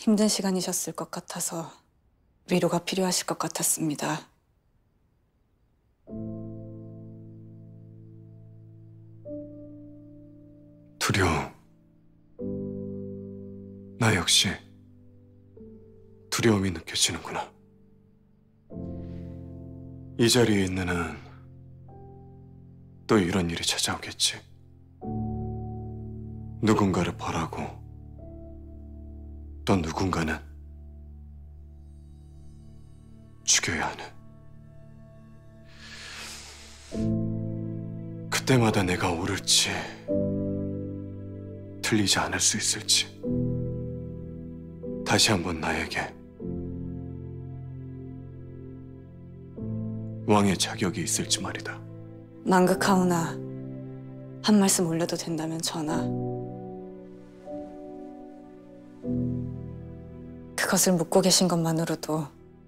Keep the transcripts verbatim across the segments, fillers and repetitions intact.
힘든 시간이셨을 것 같아서 위로가 필요하실 것 같았습니다. 두려움. 나 역시 두려움이 느껴지는구나. 이 자리에 있는 한 또 이런 일이 찾아오겠지. 누군가를 벌하고 또 누군가는 죽여야 하는. 그때마다 내가 옳을지 틀리지 않을 수 있을지 다시 한번 나에게 왕의 자격이 있을지 말이다. 망극하오나 한 말씀 올려도 된다면 전하. 그것을 묻고 계신 것만으로도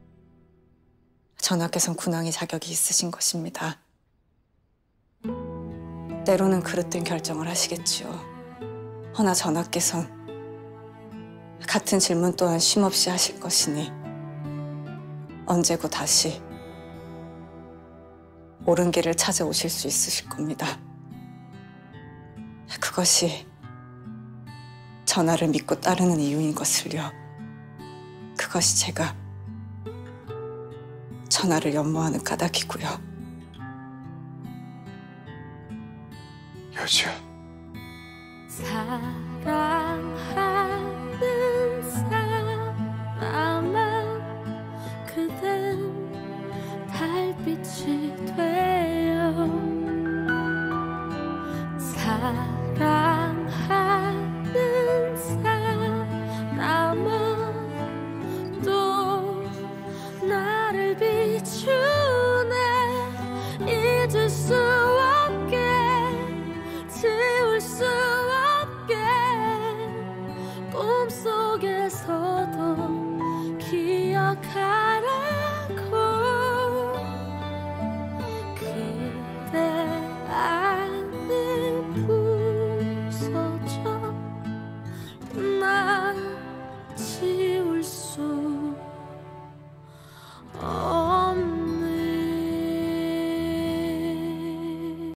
전하께선 군왕의 자격이 있으신 것입니다. 때로는 그릇된 결정을 하시겠지요. 허나 전하께선 같은 질문 또한 쉼없이 하실 것이니 언제고 다시 옳은 길을 찾아오실 수 있으실 겁니다. 그것이 전하를 믿고 따르는 이유인 것을요. 그것이 제가 전하를 연모하는 까닭이고요. 여지야. 사랑